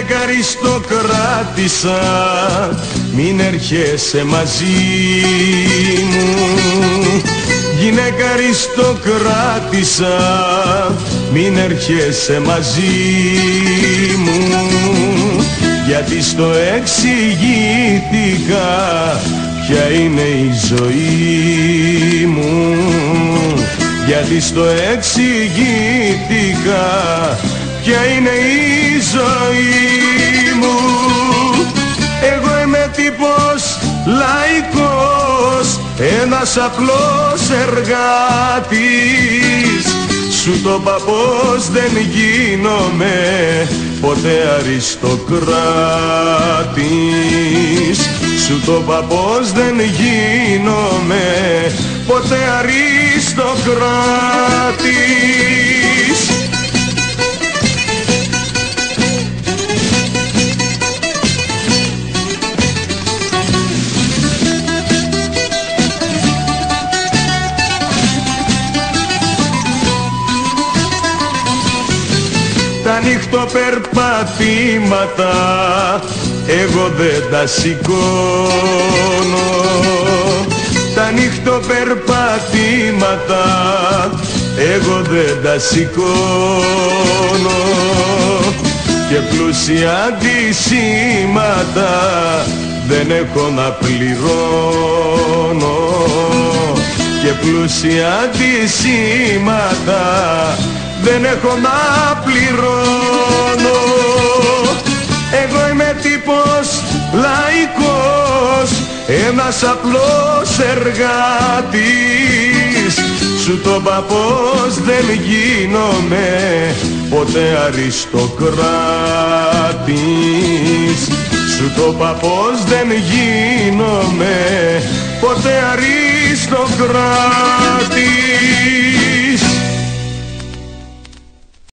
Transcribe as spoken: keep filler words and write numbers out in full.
Γυναίκα αριστοκράτησα, μην έρχεσαι μαζί μου. Γυναίκα αριστοκράτησα, μην έρχεσαι μαζί μου. Γιατί στο εξηγήθηκα ποια είναι η ζωή μου. Γιατί στο εξηγήθηκα ποια είναι η ζωή μου. Εγώ είμαι τύπος λαϊκός, ένας απλός εργάτης. Σου το είπα πως δεν γίνομαι ποτέ αριστοκράτης. Σου το είπα πως δεν γίνομαι ποτέ αριστοκράτης. Τα νυχτοπερπατήματα εγώ δεν τα σηκώνω. Τα νυχτοπερπατήματα εγώ δεν τα σηκώνω. Και πλούσια αντισήματα δεν έχω να πληρώνω. Και πλούσια αντισήματα δεν έχω να πληρώνω. Εγώ είμαι τύπος λαϊκός, ένας απλός εργάτης. Σου το είπα πως δεν γίνομαι ποτέ αριστοκράτης. Σου το είπα πως δεν γίνομαι ποτέ αριστοκράτης.